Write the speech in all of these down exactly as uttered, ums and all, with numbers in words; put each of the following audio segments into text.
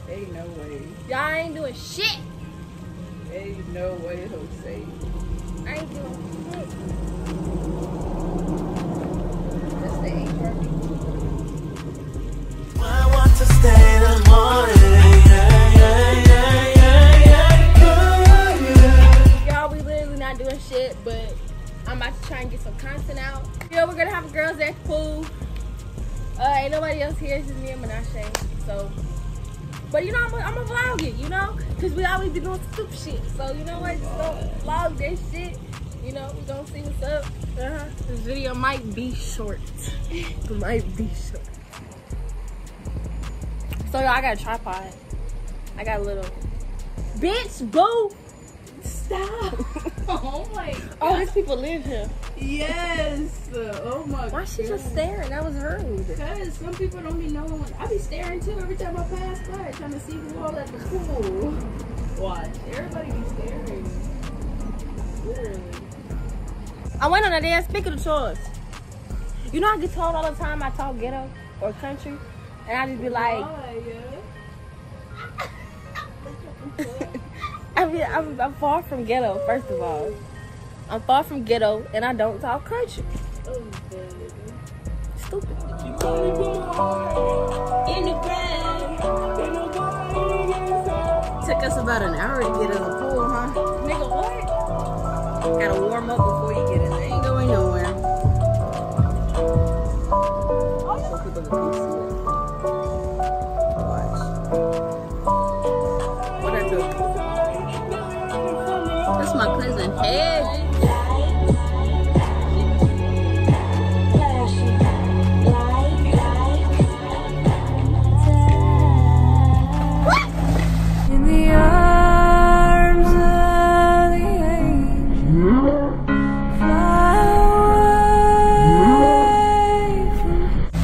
Ain't no way. Y'all ain't doing shit. Ain't no way, Jose. I ain't doing shit. That's the H R B. I want to stay the morning. Y'all, we literally not doing shit, but I'm about to try and get some content out. Yo, we're gonna have a girls at the pool. Uh, ain't nobody else here. It's just me and Munashe. So, but you know, I'm gonna vlog it, you know? Because we always be doing stupid shit. So, you know what? Just gonna vlog that shit. You know, we gonna see what's up. Uh-huh. This video might be short. It might be short. So, y'all, I got a tripod. I got a little. Bitch, boo! Stop! Oh my god. Oh, these people live here. Yes. Oh my god. Why she just staring? That was rude. Because some people don't be knowing. I be staring too every time I pass by, trying to see who all at the pool. Watch. Everybody be staring. Literally. I went on a damn speaker of choice. You know I get told all the time I talk ghetto or country, and I just be like, Why, yeah? I mean, I'm, I'm far from ghetto. First of all, I'm far from ghetto, and I don't talk country. Oh, baby. Stupid. In the ground. Took us about an hour to get in the pool, huh? Nigga, what? Gotta warm up before you get in there. Ain't going nowhere. So people can come see it. Watch. What I do? That's my cousin Head. In the arms of the angel, fly away from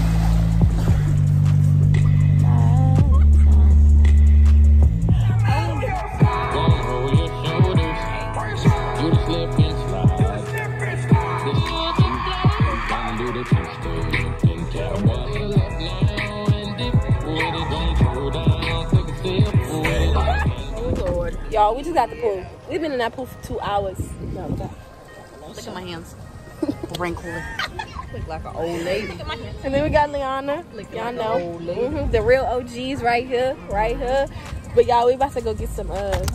Y'all, we just got the pool. We've been in that pool for two hours. No, Look at my hands. Wrinkly. Look like an old lady. Look at my hands. and then we got Leanna. Y'all like know. an old lady. Mhm, the real O Gs right here, right here. But y'all, we about to go get some, uh, wow.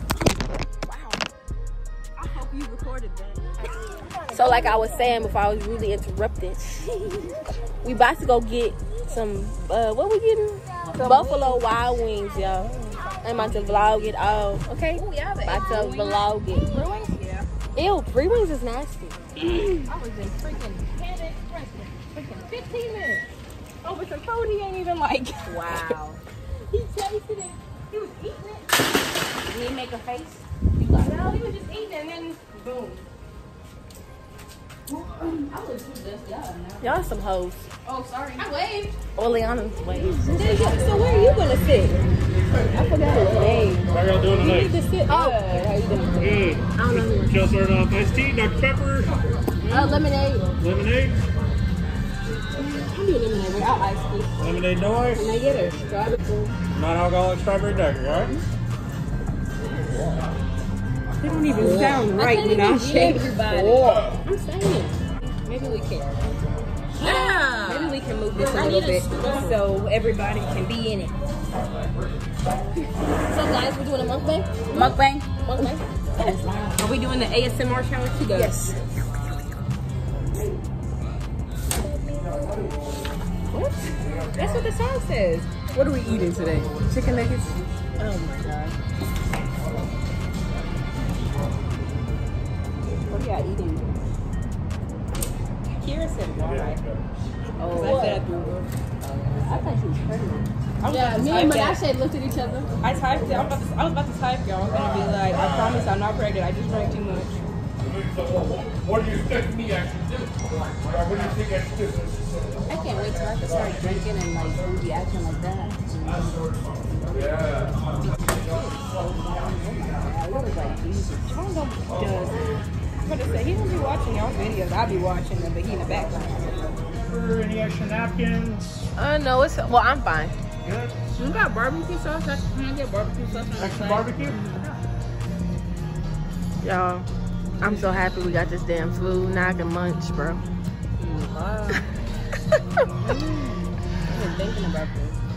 I hope you recorded that. So like I was saying before I was really interrupted, we about to go get some, uh, what we getting? Buffalo Wild Wings, y'all. I'm about to vlog it all, okay? Oh, yeah, the About to vlog it. Brewings? Yeah. Ew, three wings is nasty. I was in freaking Panda Express for freaking fifteen minutes. Over some food he ain't even like. Wow. He tasted it. He was eating it. Did he make a face? He was like, no, he was just eating it and then boom. I was too dusty. Y'all are some hoes. Oh, sorry. I waved. Oleana waved. So where are you gonna sit? I forgot his name. How y'all doing You tonight? need to sit. Oh. How you doing? Good. I don't know. Just ordered off iced tea, Doctor Pepper, Uh, lemonade. lemonade, I'm doing lemonade without ice, please. lemonade no ice, Can I get her? Strawberry. non-alcoholic strawberry daiquiri, alright? They don't even sound right, you know. Everybody. I'm saying. Maybe we can. Yeah. Maybe we can move this a little bit so everybody can be in it. So guys, we're doing a mukbang. Mukbang. Mukbang. Are we doing the A S M R challenge too, guys? Yes. What? That's what the song says. What are we eating today? Chicken nuggets? Oh my god. What are y'all eating? Kira said why. Oh, I said I threw her. I thought she was pregnant. Yeah, me and Munashe looked at each other. I typed it. I'm about to, I was about to type y'all. I'm gonna be like, I promise I'm not pregnant. I just drank too much. What do you expect me actually do? What do you think I should do? I can't wait till I can start drinking and like be acting like that. Yeah. I was like, Jesus. John don't does. I'm about to say he don't be watching y'all videos. I be watching them, but he in the background. Any extra napkins? Uh, no, it's, well, I'm fine. Good. You got barbecue sauce? I can get barbecue sauce on the Extra side. barbecue? Y'all, I'm so happy we got this damn food. Now I can munch, bro. I've been thinking about this.